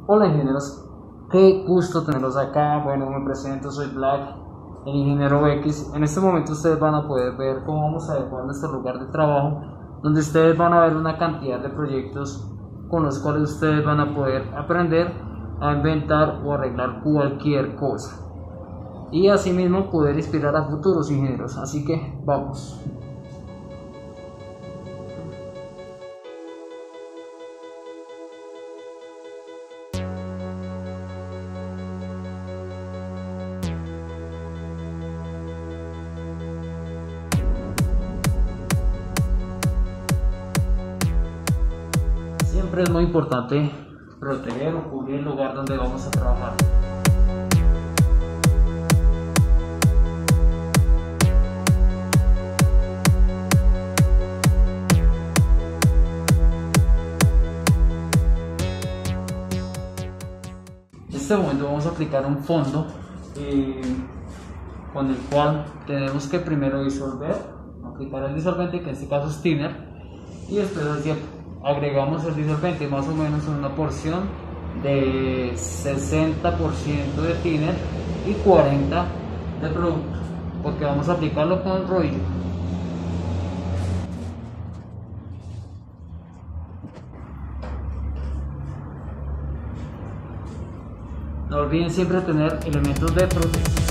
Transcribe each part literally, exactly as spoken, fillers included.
Hola ingenieros, qué gusto tenerlos acá. Bueno, me presento, soy Black, el ingeniero X. En este momento ustedes van a poder ver cómo vamos a adecuar nuestro lugar de trabajo, donde ustedes van a ver una cantidad de proyectos con los cuales ustedes van a poder aprender a inventar o arreglar cualquier cosa y asimismo poder inspirar a futuros ingenieros. Así que vamos. Siempre es muy importante proteger o cubrir el lugar donde vamos a trabajar. En este momento vamos a aplicar un fondo eh, con el cual tenemos que primero disolver, aplicar el disolvente, que en este caso es thinner, y después así agregamos el disolvente más o menos en una porción de sesenta por ciento de thinner y cuarenta por ciento de producto, porque vamos a aplicarlo con el rodillo. No olviden siempre tener elementos de protección.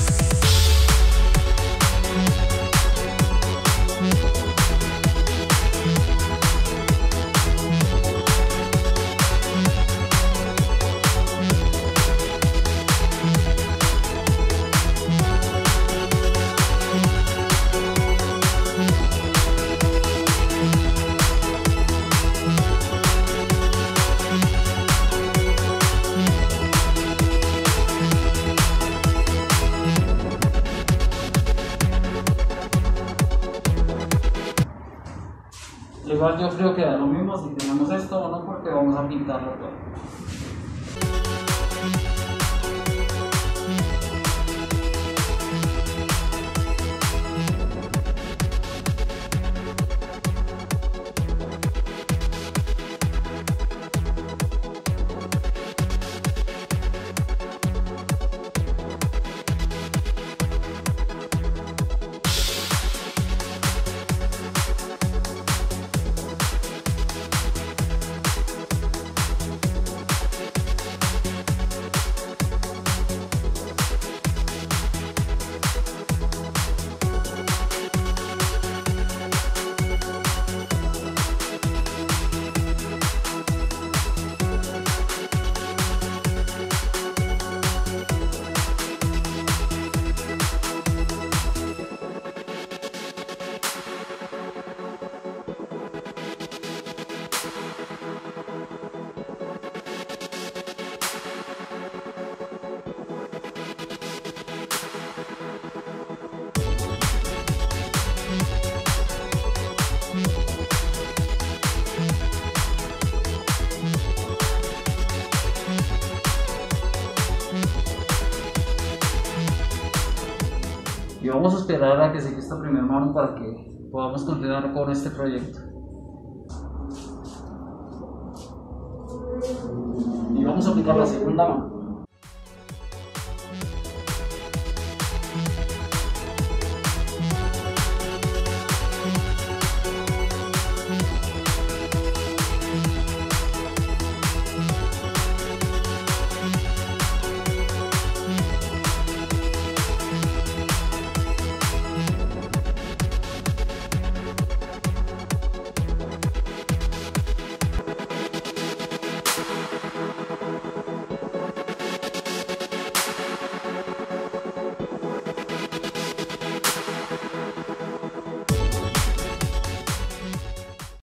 Igual yo creo que da lo mismo si tenemos esto o no, porque vamos a pintarlo todo. Y vamos a esperar a que seque esta primera mano para que podamos continuar con este proyecto. Y vamos a aplicar la segunda mano.